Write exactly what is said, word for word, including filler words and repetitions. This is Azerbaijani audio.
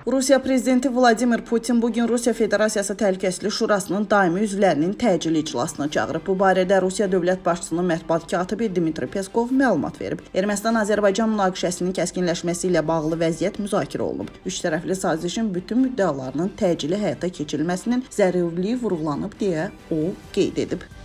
Rusiya prezidenti Vladimir Putin bugün Rusiya Federasiyası Təhlükəsizlik Şurasının daimi üzvlərinin təcili iclasına çağırıb. Bu barədə Rusiya dövlət başçısının mətbuat katibi Dmitri Peskov məlumat verib. Ermənistan-Azərbaycan münaqişəsinin kəskinləşməsi ilə bağlı vəziyyət müzakirə olunub. Üç tərəfli sazişin bütün müddəalarının təcili həyata keçirilməsinin zəruriliyi vurğulanıb deyə o qeyd edib.